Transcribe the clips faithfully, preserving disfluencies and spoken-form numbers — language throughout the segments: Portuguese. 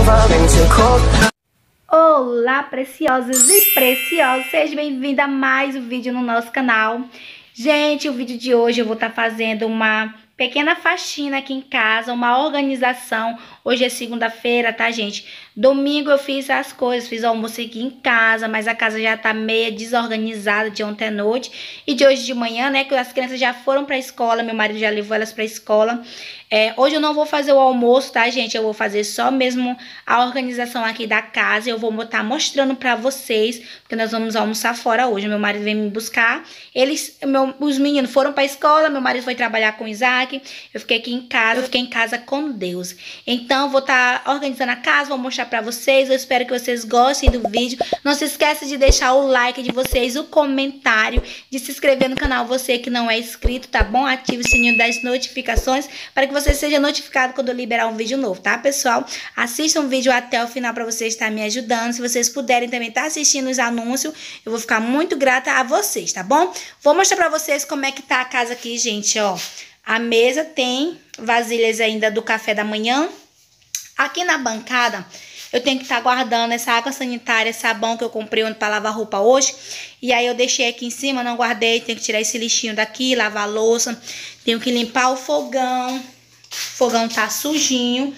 Olá, preciosos e preciosos, seja bem-vindo a mais um vídeo no nosso canal. Gente, o vídeo de hoje eu vou estar fazendo uma pequena faxina aqui em casa, uma organização. Hoje é segunda-feira, tá, gente? Domingo eu fiz as coisas, fiz o almoço aqui em casa, mas a casa já tá meio desorganizada de ontem à noite. E de hoje de manhã, né, que as crianças já foram pra escola, meu marido já levou elas pra escola. É, hoje eu não vou fazer o almoço, tá, gente? Eu vou fazer só mesmo a organização aqui da casa. Eu vou estar mostrando pra vocês, porque nós vamos almoçar fora hoje. Meu marido veio me buscar. Eles, meu, os meninos foram pra escola, meu marido foi trabalhar com o Isaac. Eu fiquei aqui em casa, eu fiquei em casa com Deus. Então, vou estar organizando a casa, vou mostrar pra vocês. Eu espero que vocês gostem do vídeo. Não se esqueça de deixar o like de vocês, o comentário, de se inscrever no canal, você que não é inscrito, tá bom? Ative o sininho das notificações para que você seja notificado quando eu liberar um vídeo novo, tá, pessoal? Assistam o vídeo até o final para vocês estar me ajudando. Se vocês puderem também estar assistindo os anúncios, eu vou ficar muito grata a vocês, tá bom? Vou mostrar pra vocês como é que tá a casa aqui, gente, ó. A mesa tem vasilhas ainda do café da manhã. Aqui na bancada, eu tenho que estar guardando essa água sanitária, sabão que eu comprei para lavar roupa hoje. E aí eu deixei aqui em cima, não guardei. Tenho que tirar esse lixinho daqui, lavar a louça. Tenho que limpar o fogão. O fogão tá sujinho.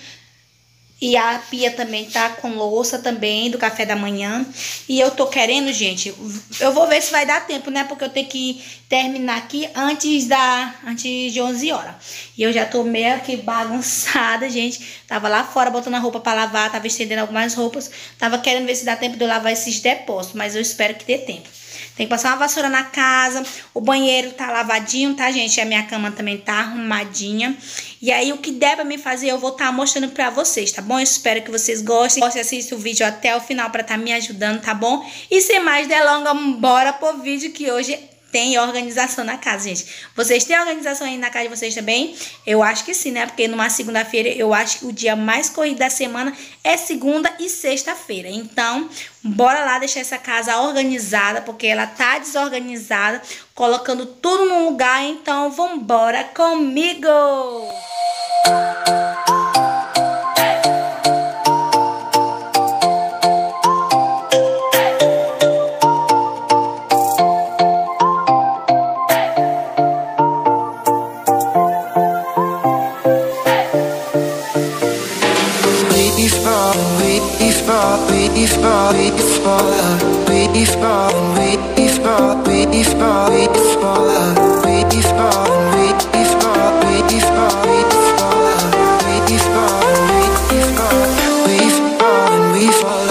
E a pia também tá com louça também, do café da manhã. E eu tô querendo, gente, eu vou ver se vai dar tempo, né? Porque eu tenho que terminar aqui antes, da, antes de onze horas. E eu já tô meio que bagunçada, gente. Tava lá fora botando a roupa pra lavar, tava estendendo algumas roupas. Tava querendo ver se dá tempo de eu lavar esses depósitos, mas eu espero que dê tempo. Tem que passar uma vassoura na casa. O banheiro tá lavadinho, tá, gente? A minha cama também tá arrumadinha. E aí, o que der pra me fazer, eu vou estar tá mostrando pra vocês, tá bom? Eu espero que vocês gostem. Gostem, assistam o vídeo até o final pra estar tá me ajudando, tá bom? E sem mais delongas, bora pro vídeo que hoje tem organização na casa, gente. Vocês têm organização aí na casa de vocês também? Eu acho que sim, né? Porque numa segunda-feira, eu acho que o dia mais corrido da semana é segunda e sexta-feira. Então, bora lá deixar essa casa organizada, porque ela tá desorganizada, colocando tudo no lugar. Então, vambora comigo! We fall, we fall, we fall, we fall, we fall, we fall, we fall, we fall, we fall, we fall, we fall, we fall, we fall, we fall.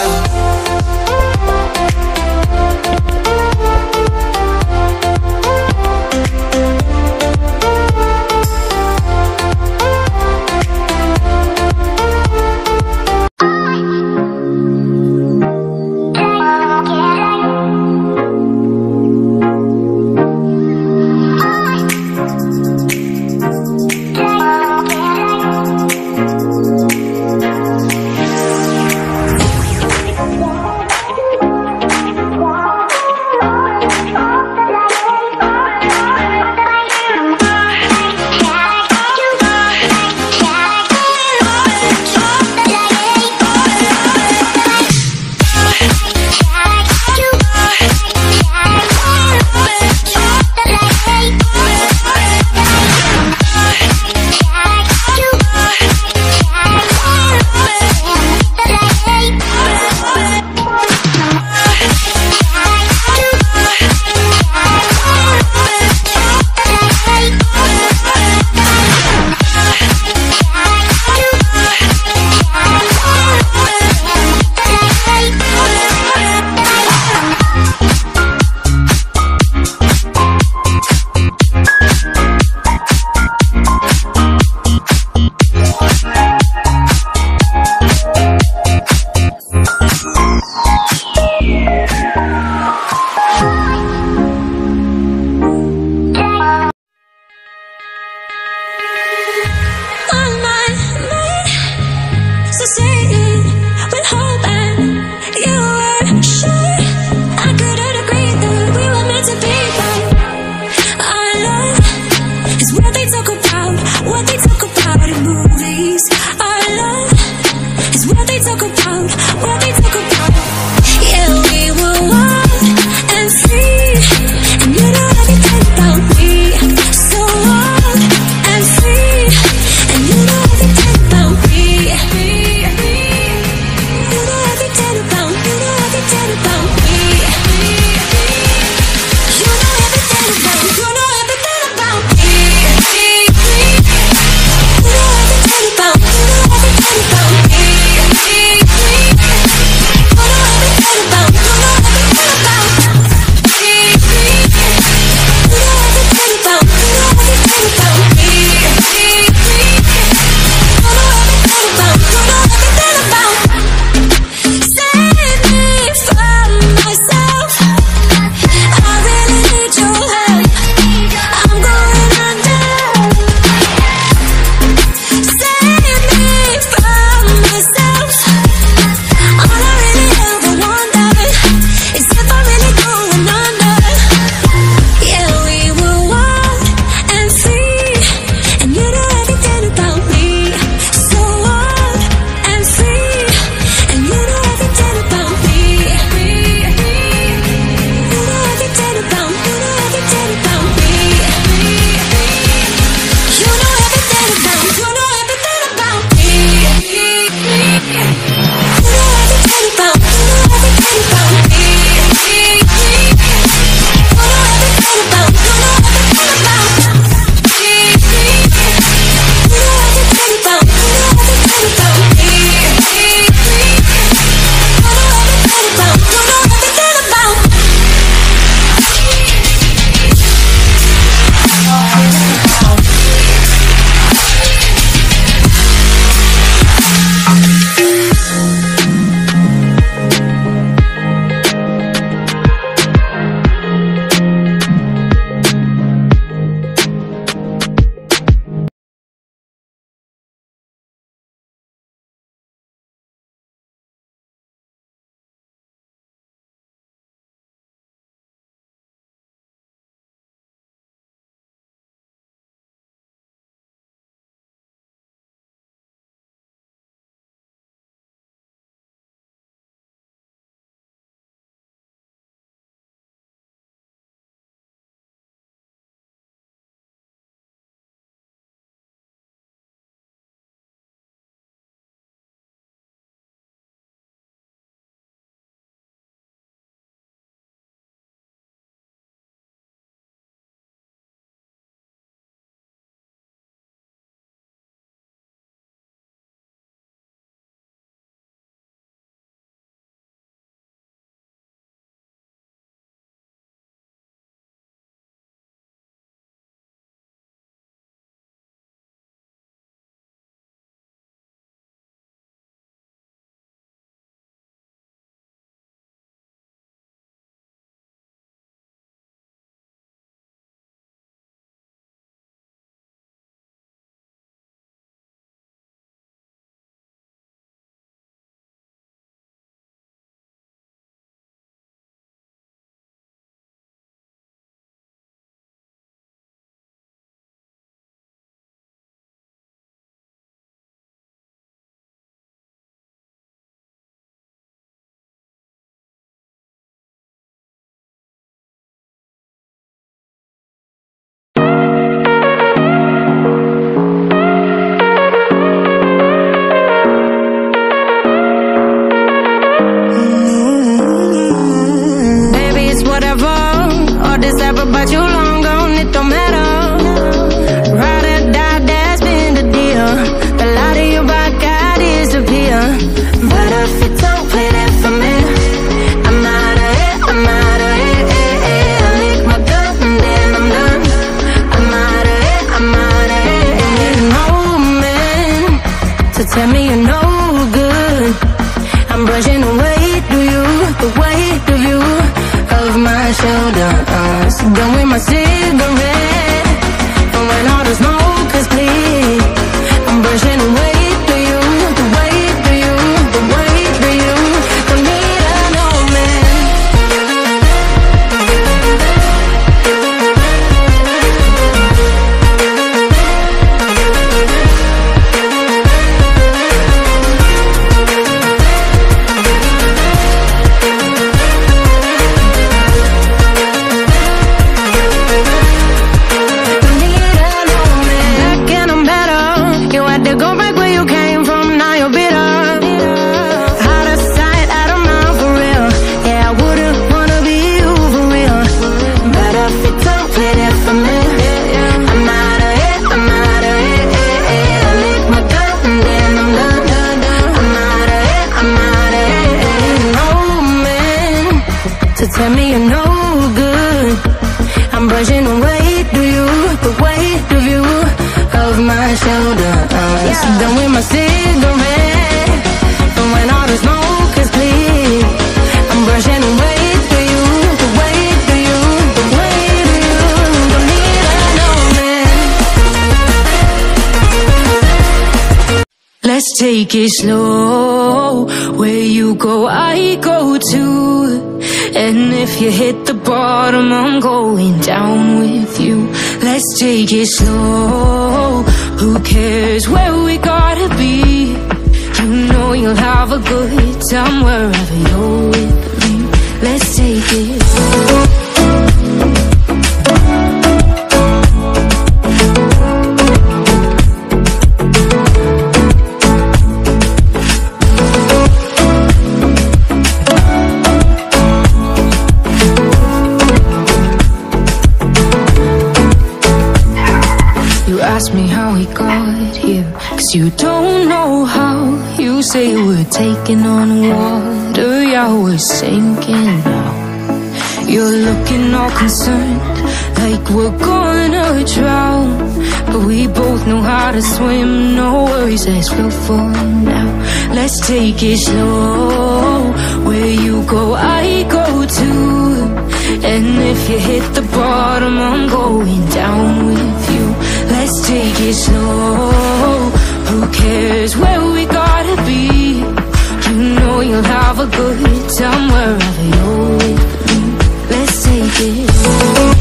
tell me you're no good. I'm brushing away to you, the weight of you, of my shoulders. Done with my cigarette, and when all the smoke is clear, I'm brushing away to you, the weight of you, the weight of you. Don't need a no man. Tell me you're no good. I'm brushing away to you, the weight of you, of my shoulders. Yeah. Done with my cigarette, and when all the smoke is clear, I'm brushing away to you, the weight of you, the weight of you. Don't need a no man. Let's take it slow. Where you go, I go too. And if you hit the bottom, I'm going down with you. Let's take it slow. Who cares where we gotta be? You know you'll have a good time wherever you're with me. Let's take it slow. Ask me how we got here, cause you don't know how. You say we're taking on water, yeah, we're sinking now. You're looking all concerned, like we're gonna drown. But we both know how to swim, no worries, let's float for now. Let's take it slow. Where you go, I go too. And if you hit the bottom, I'm going down with you. Let's take it slow. Who cares where we gotta be? You know you'll have a good time wherever you're with me. Let's take it slow.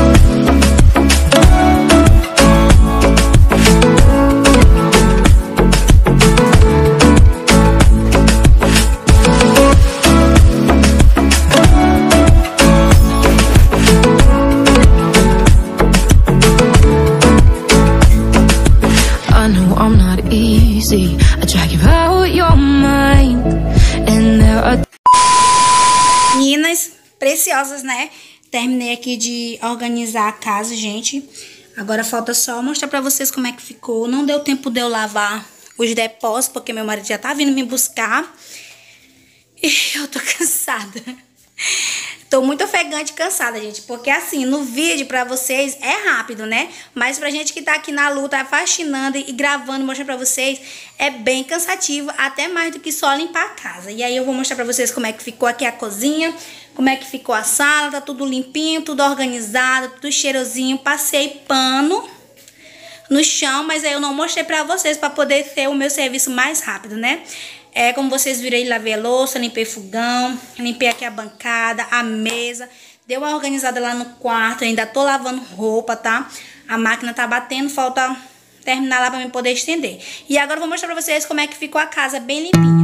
I drag you out your mind, and there are... Meninas preciosas, né? Terminei aqui de organizar a casa, gente. Agora falta só mostrar pra vocês como é que ficou. Não deu tempo de eu lavar os depósitos, porque meu marido já tá vindo me buscar. E eu tô cansada. Tô muito ofegante e cansada, gente, porque assim, no vídeo pra vocês é rápido, né? Mas pra gente que tá aqui na luta, faxinando e gravando, mostrando pra vocês, é bem cansativo, até mais do que só limpar a casa. E aí eu vou mostrar pra vocês como é que ficou aqui a cozinha, como é que ficou a sala, tá tudo limpinho, tudo organizado, tudo cheirosinho. Passei pano no chão, mas aí eu não mostrei pra vocês pra poder ter o meu serviço mais rápido, né? É, como vocês viram aí, lavei a louça, limpei fogão, limpei aqui a bancada, a mesa. Dei uma organizada lá no quarto, ainda tô lavando roupa, tá? A máquina tá batendo, falta terminar lá pra mim poder estender. E agora eu vou mostrar pra vocês como é que ficou a casa bem limpinha.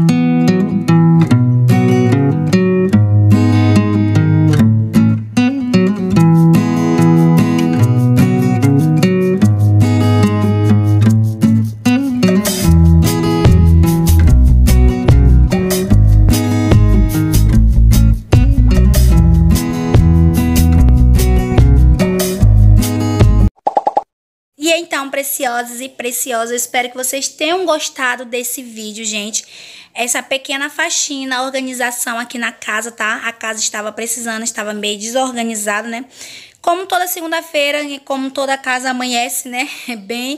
E então, preciosas e preciosas, eu espero que vocês tenham gostado desse vídeo, gente. Essa pequena faxina, organização aqui na casa, tá? A casa estava precisando, estava meio desorganizada, né? Como toda segunda-feira e como toda casa amanhece, né? Bem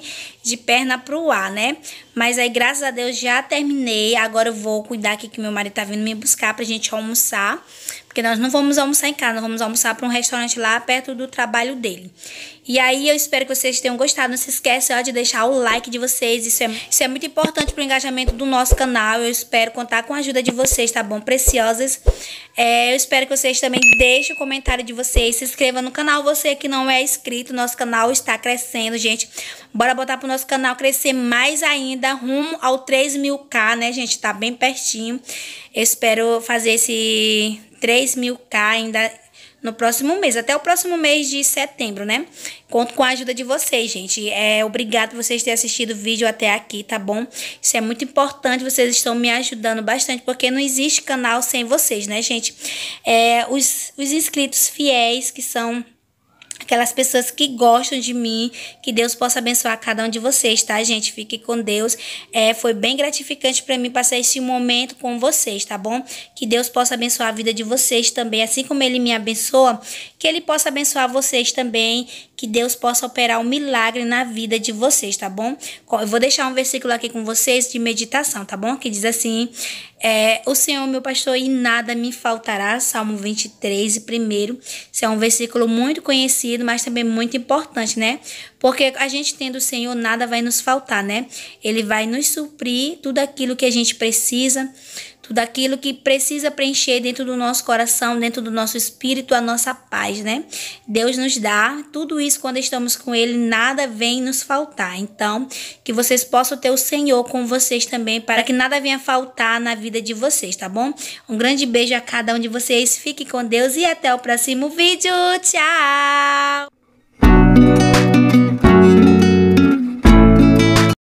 de perna pro ar, né? Mas aí, graças a Deus, já terminei. Agora eu vou cuidar aqui que meu marido tá vindo me buscar pra gente almoçar. Porque nós não vamos almoçar em casa, nós vamos almoçar pra um restaurante lá perto do trabalho dele. E aí eu espero que vocês tenham gostado. Não se esquece, ó, de deixar o like de vocês. Isso é, isso é muito importante pro engajamento do nosso canal. Eu espero contar com a ajuda de vocês, tá bom? Preciosas. É, eu espero que vocês também deixem o comentário de vocês. Se inscreva no canal, você que não é inscrito. Nosso canal está crescendo, gente. Bora botar pro nosso canal crescer mais ainda, rumo ao três mil k, né, gente? Tá bem pertinho. Eu espero fazer esse três mil k ainda no próximo mês, até o próximo mês de setembro, né? Conto com a ajuda de vocês, gente. É, obrigado por vocês terem assistido o vídeo até aqui, tá bom? Isso é muito importante, vocês estão me ajudando bastante, porque não existe canal sem vocês, né, gente? É, os, os inscritos fiéis, que são aquelas pessoas que gostam de mim, que Deus possa abençoar cada um de vocês, tá, gente? Fique com Deus. É, foi bem gratificante para mim passar esse momento com vocês, tá bom? Que Deus possa abençoar a vida de vocês também, assim como Ele me abençoa, que Ele possa abençoar vocês também, que Deus possa operar um milagre na vida de vocês, tá bom? Eu vou deixar um versículo aqui com vocês de meditação, tá bom? Que diz assim: é, o Senhor é meu pastor e nada me faltará, Salmo vinte e três, primeiro. Isso é um versículo muito conhecido, mas também muito importante, né? Porque a gente tendo o Senhor, nada vai nos faltar, né? Ele vai nos suprir tudo aquilo que a gente precisa, tudo aquilo que precisa preencher dentro do nosso coração, dentro do nosso espírito, a nossa paz, né? Deus nos dá tudo isso quando estamos com Ele, nada vem nos faltar. Então, que vocês possam ter o Senhor com vocês também, para que nada venha faltar na vida de vocês, tá bom? Um grande beijo a cada um de vocês, fique com Deus e até o próximo vídeo. Tchau!